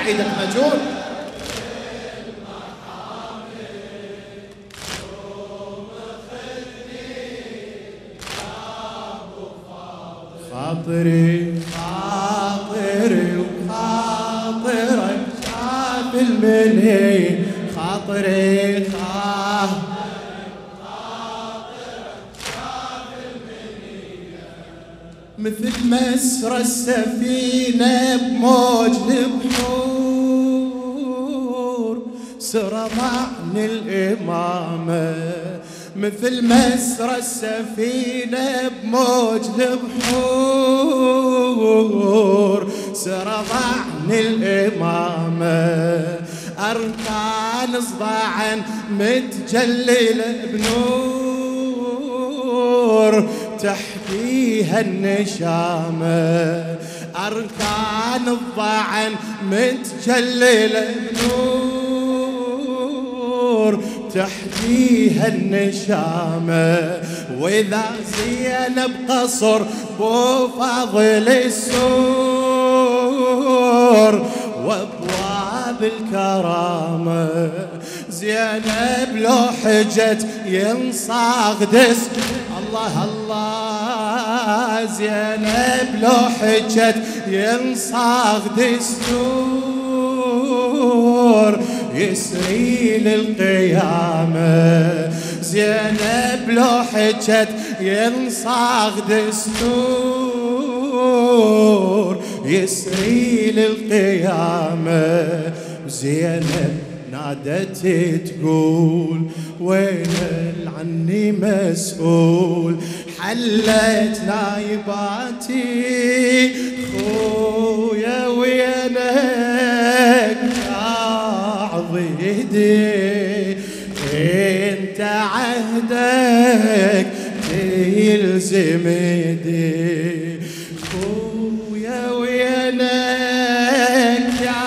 عيدك مجون. خاطري خاطري وخاطرك شاف المني، خاطري مثل مسرى السفينة بموج البحور، سرى عن الإمامة. مثل مسرى السفينة بموج البحور، سرى عن الإمامة. أركان صباعا متجللة بنور، تحكيها النشامة. أركان الضعن متجللة بنور، تحكيها النشامة. وإذا زينب قصر بو فاضل السور، وابواب الكرامة. زينب لو حجت ينصاغ دس، الله الله. زينب لو حجت ينصاغ دستور، يسري للقيامة. زينب لو حجت ينصاغ دستور، يسري للقيامة. زينب نادت تقول وين عني مسؤول، حلت نايباتي خويا وينك يا عضيدي. انت عهدك يلزم يدي، خويا وينك يا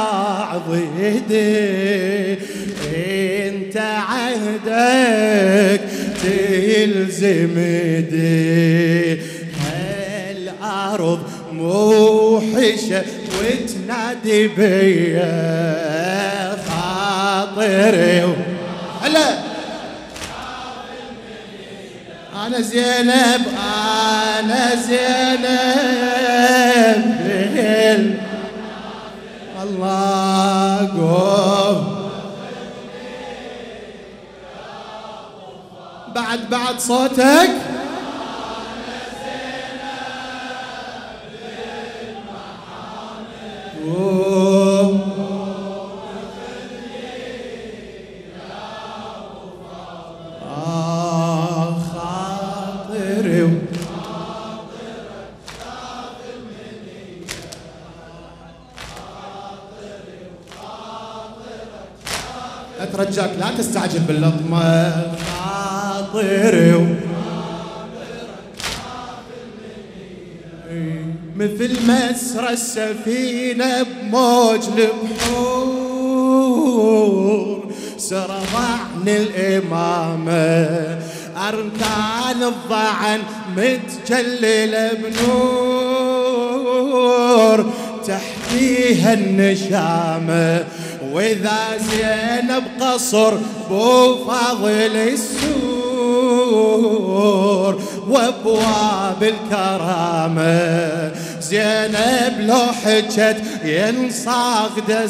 عضيدي. انت عهدك تلزم يدي. هالارض موحشة وتنادي بيا، خاطري هلا أنا زينب أنا زينب. الله قوم بعد صوتك. خاطري أترجاك لا تستعجل باللطمة. خاطري مثل مسرى السفينة بموج البحور، سرى عن الإمامة. أركان الضعن متجللة بنور، تحكيها النشامة. وإذا زينب قصر بو فاضل السور، وابواب الكرامة. زينب لو حجت ينصاغ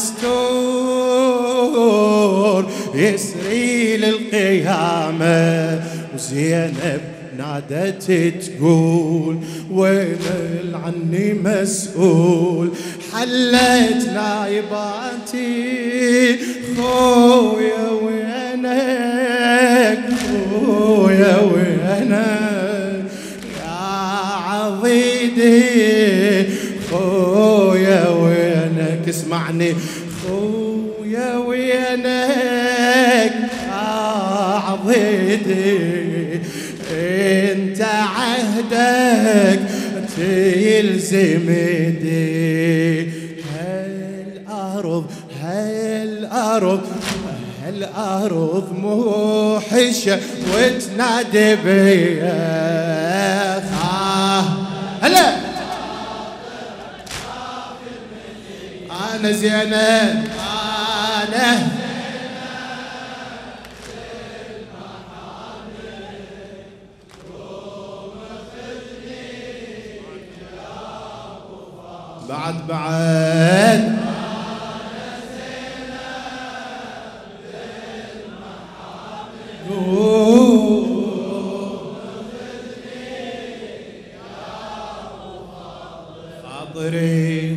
دستور، يسري للقيامة. وزينب نادت تقول وين عني مسؤول، حلت نايباتي خويا وينك خويا وينك يا عضيدي. خويا وينك اسمعني، خويا وينك يا عضيدي. انت عهدك تلزم يدي. هالأرض موحشة وتنادي بيا. هلا أنا زينب أنا بعد خاطري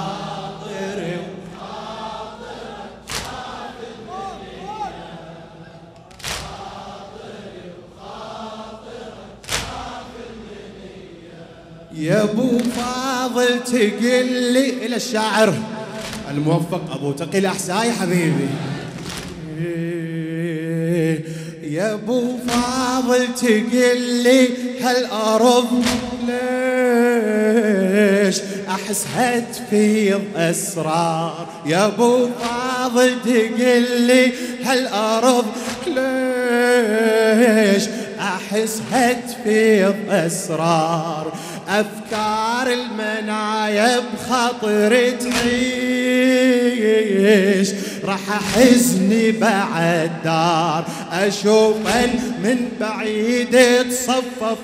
يا ابو فاضل تقلي الى الشاعر الموفق ابو تقي الاحساي حبيبي. يا ابو فاضل تقلي هالارض ليش احسها تفيض اسرار. يا ابو فاضل تقلي هالارض ليش احسها تفيض اسرار. أفكار المنايا بخاطري تعيش راح أحزني بعد دار. أشوفن من بعيد تصفف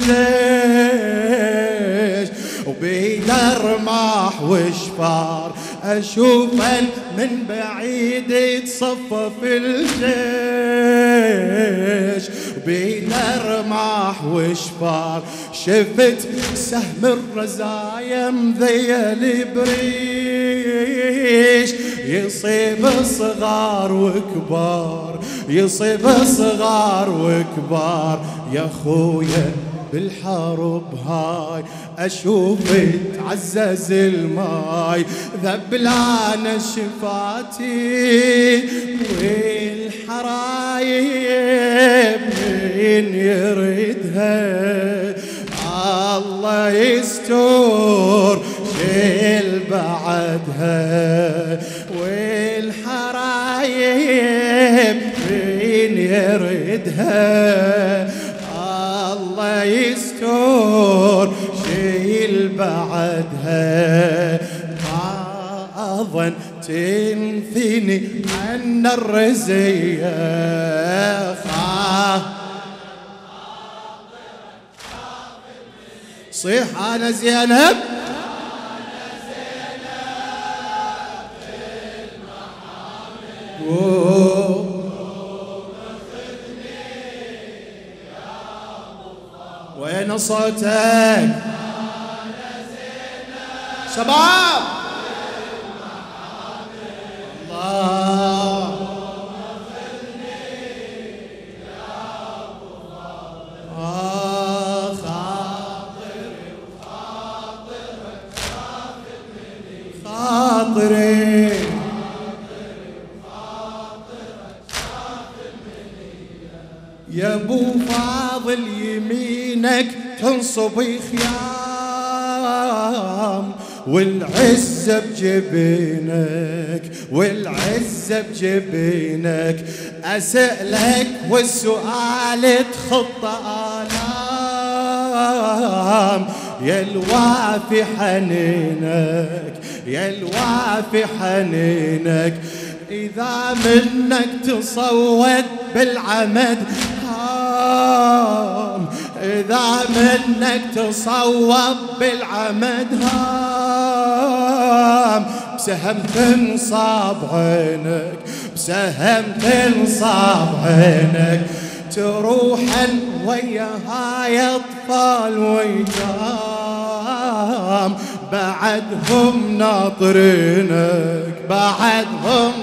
الجيش وبيد رماح وشفار. أشوفن من بعيد تصفف الجيش وبيد رماح وشفار. شفت سهم الرزايا مذيل بريش يصيب صغار وكبار يصيب صغار وكبار. يا خويا بالحرب هاي أشوف تعزز الماي ذبلانة شفاتي والحرايب من يردها. الله يستر شيل بعدها والحرايب من يردها. الله يستر شيل بعدها. ما أظن تنثني عن الرزية صيح أنا زينب وين صوتك شباب الله خاطري يا ابو فاضل يمينك تنصب خيام والعزة بجبينك والعزة بجبينك. أسألك والسؤال تخط آلام يا الوافي حنينك يا الوافي حنينك. إذا منك تصود بالعمد هام إذا منك تصوب بالعمد هام بسهم تنصاب عينك بسهم تنصاب عينك. تروحن ويا هاي اطفال ويتام بعدهم ناطرينك بعدهم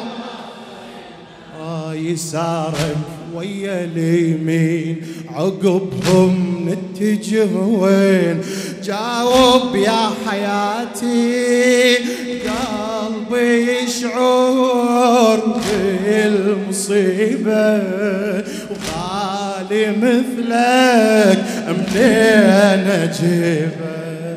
يسارك ويا اليمين عقبهم نتجه وين. جاوب يا حياتي قلبي يشعر بالمصيبة وغالي مثلك منين اجيبه.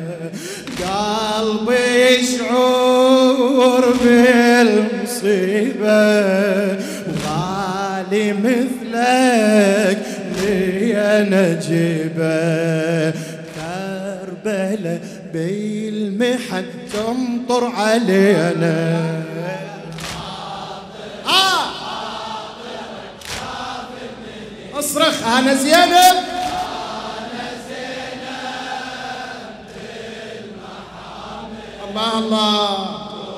قلبي يشعر بالمصيبة وغالي مثلك لي انا جيبه. كربلة بالمحن تمطر علينا. اصرخ انا زينب، الله الله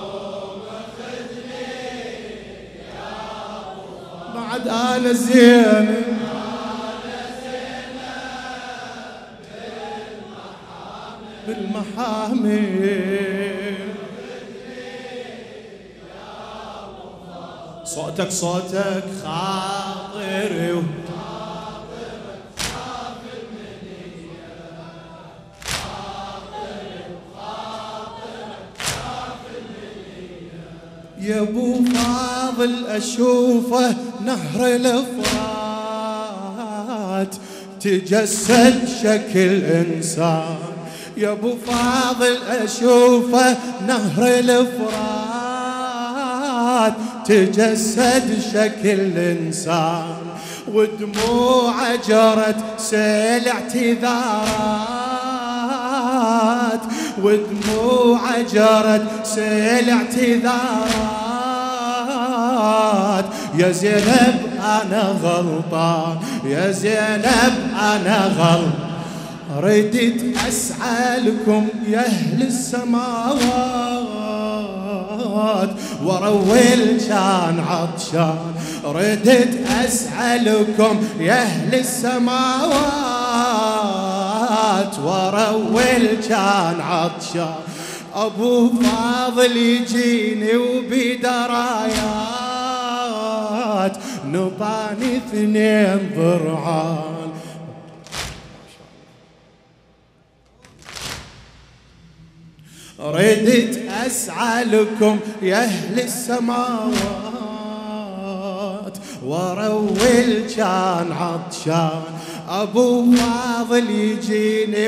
بعد انا زينب بالمحامي. صوتك صوتك خاطري يا ابو فاضل اشوفه نهر الافرات تجسد شكل انسان. يا ابو فاضل اشوفه نهر الافرات تجسد شكل انسان. ودموعه جرت سيل اعتذارات، ودموعه جرت سيل اعتذارات. يا زينب انا غلطان، يا زينب انا غلطان. ردت اسعى لكم يا اهل السماوات وارويل كان عطشان. ردت اسعى لكم يا اهل السماوات وارويل كان عطشان. ابو فاضل يجيني وبدرايات نطاني 2 ضرعان. ردت اسعى لكم يا اهل السماوات وارويل كان عطشان. ابو فاضل يجيني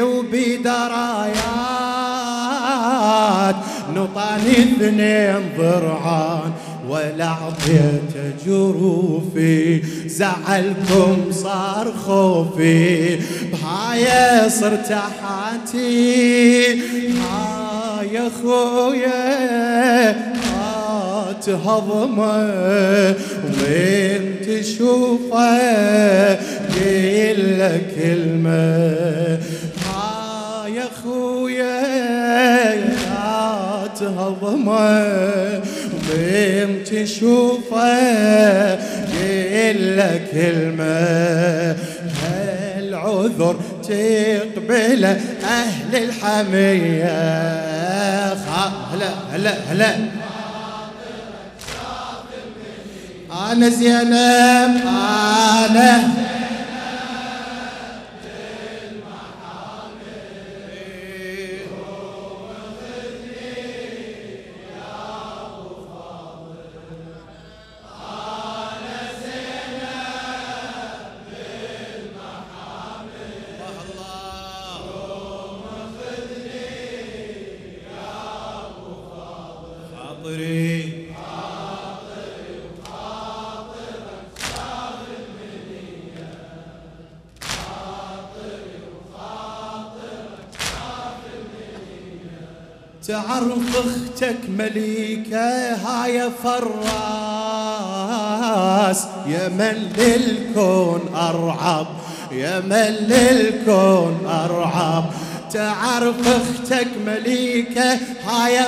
وبدرايات نطاني 2 ضرعان. ولا عطيت جروفي زعلكم صار خوفي. بهاي صرت حاتي يا خويا تهضمه وين تشوفه قيل لك كلمه. يا خويا تهضمه وين تشوفه قيل لك كلمه. هالعذر تقبله اهل الحميه. هلا هلا هلا انا زينب انا تعرف اختك مليكة هاي فراس. يا من للكون ارعب، يا من للكون ارعب. تعرف اختك مليكة هاي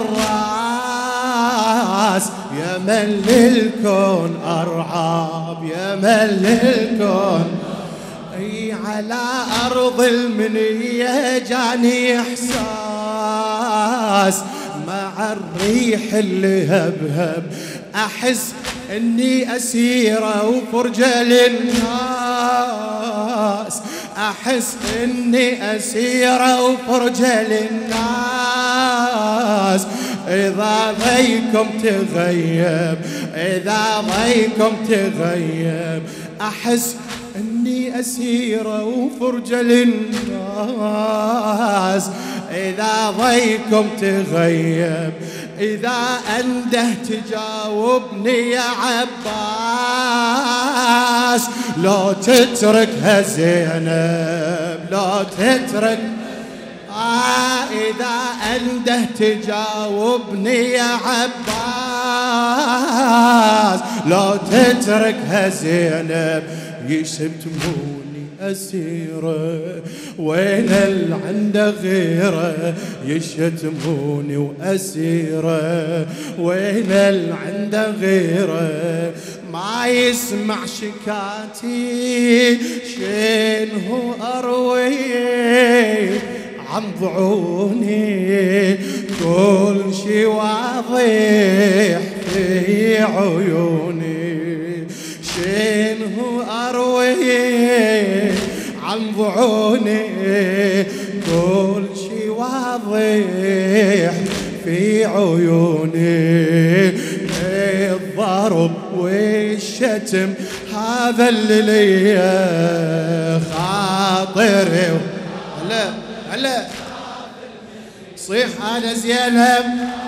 فراس. يا من للكون ارعب، يا من للكون. اي على ارض المنية جاني احساس مع الريح اللي هبهب. احس اني اسيرة وفرجة للناس. احس اني اسيرة وفرجة للناس. اذا ضيكم تغيب، اذا ضيكم تغيب. احس اني اسيرة وفرجة للناس. اذا ضيكم تغيب، اذا انده تجاوبني يا عباس. لو تتركها زينب، لو تترك إذا أنده تجاوبني يا عباس، لو تتركها زينب يشتموني أسيرة، وين اللي عنده غيره يشتموني وأسيرة، وين اللي عنده غيره ما يسمع شكاتي شنو أروي عن ضعوني، كل شي واضح في عيوني، شنو أروي عن ضعوني، كل شي واضح في عيوني، الضرب والشتم هذا اللي ليا خاطري. هلا هلا صيح على زينب